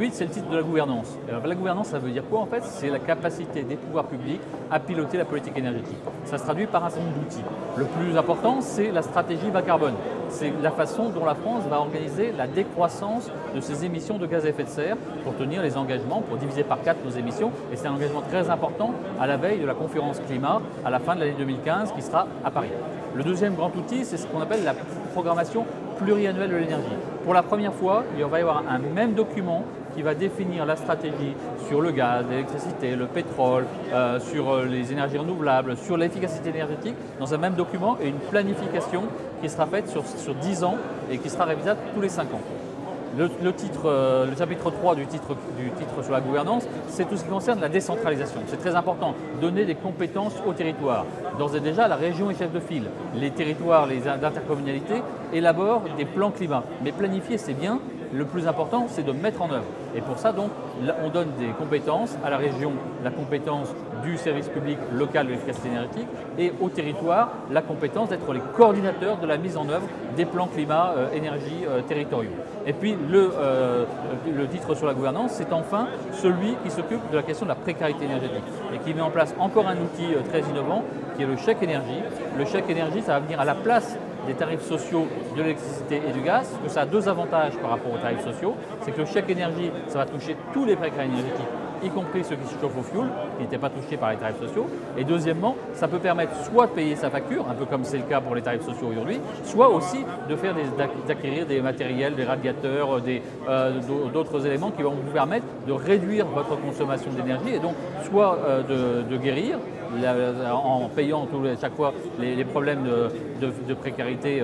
8, c'est le titre de la gouvernance. Alors, la gouvernance, ça veut dire quoi en fait? C'est la capacité des pouvoirs publics à piloter la politique énergétique. Ça se traduit par un certain nombre d'outils. Le plus important, c'est la stratégie bas carbone. C'est la façon dont la France va organiser la décroissance de ses émissions de gaz à effet de serre pour tenir les engagements, pour diviser par 4 nos émissions. Et c'est un engagement très important à la veille de la conférence climat à la fin de l'année 2015 qui sera à Paris. Le deuxième grand outil, c'est ce qu'on appelle la programmation pluriannuelle de l'énergie. Pour la première fois, il va y avoir un même document qui va définir la stratégie sur le gaz, l'électricité, le pétrole, sur les énergies renouvelables, sur l'efficacité énergétique, dans un même document et une planification qui sera faite sur 10 ans et qui sera révisable tous les 5 ans. Le chapitre 3 du titre sur la gouvernance, c'est tout ce qui concerne la décentralisation. C'est très important, donner des compétences aux territoires. D'ores et déjà, la région est chef de file. Les territoires, les intercommunalités élaborent des plans climat. Mais planifier, c'est bien. Le plus important, c'est de mettre en œuvre. Et pour ça, donc, on donne des compétences à la région, la compétence du service public local de l'efficacité énergétique, et au territoire, la compétence d'être les coordinateurs de la mise en œuvre des plans climat énergie territoriaux. Et puis, le titre sur la gouvernance, c'est enfin celui qui s'occupe de la question de la précarité énergétique et qui met en place encore un outil très innovant qui est le chèque énergie. Le chèque énergie, ça va venir à la place des tarifs sociaux de l'électricité et du gaz, parce que ça a deux avantages par rapport aux tarifs sociaux. C'est que le chèque énergie, ça va toucher tous les précaires énergétiques, y compris ceux qui se chauffent au fioul, qui n'étaient pas touchés par les tarifs sociaux. Et deuxièmement, ça peut permettre soit de payer sa facture, un peu comme c'est le cas pour les tarifs sociaux aujourd'hui, soit aussi d'acquérir des matériels, des radiateurs, d'autres éléments qui vont vous permettre de réduire votre consommation d'énergie et donc soit de guérir en payant chaque fois les problèmes de précarité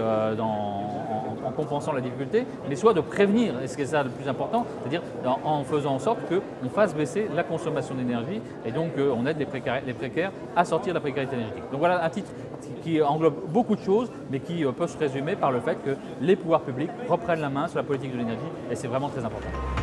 en compensant la difficulté, mais soit de prévenir, et c'est ça le plus important, c'est-à-dire en faisant en sorte qu'on fasse baisser la consommation d'énergie et donc on aide les précaires à sortir de la précarité énergétique. Donc voilà un titre qui englobe beaucoup de choses, mais qui peut se résumer par le fait que les pouvoirs publics reprennent la main sur la politique de l'énergie et c'est vraiment très important.